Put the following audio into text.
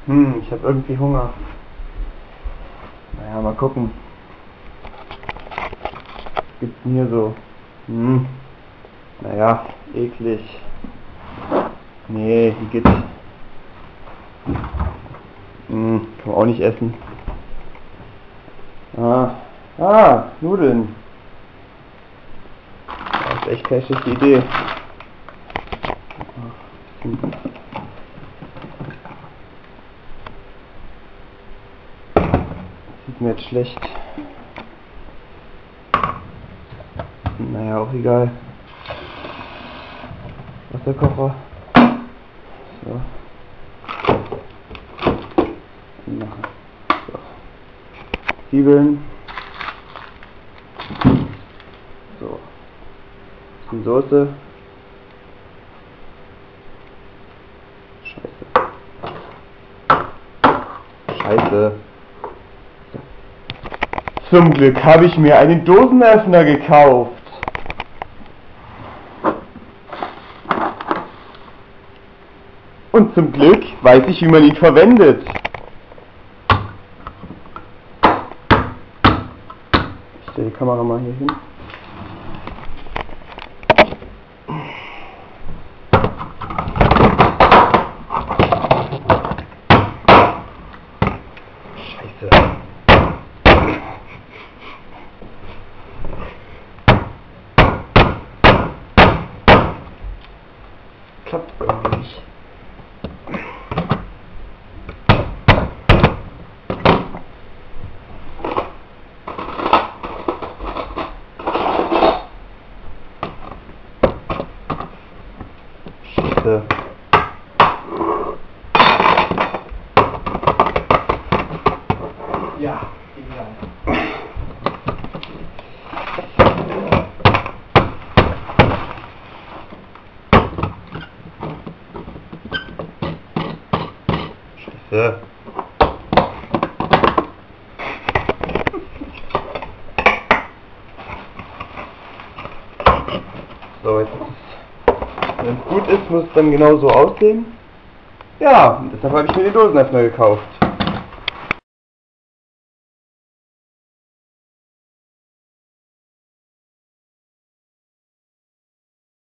Ich habe irgendwie Hunger. Naja, mal gucken. Was gibt's denn hier so? Naja, eklig. Nee, die geht's. Kann man auch nicht essen. Nudeln. Das ist echt keine schlechte Idee. Sieht mir jetzt schlecht. Naja, auch egal. Wasserkocher. So. Machen. So. Zwiebeln. So. Bisschen Soße. Scheiße. Zum Glück habe ich mir einen Dosenöffner gekauft. Und zum Glück weiß ich, wie man ihn verwendet. Ich stelle die Kamera mal hier hin. Scheiße. Klappt irgendwie nicht. Scheiße. Ja, egal. Scheiße. So, jetzt wenn es gut ist, muss es dann genau so aussehen. Ja, und deshalb habe ich mir den Dosenöffner gekauft.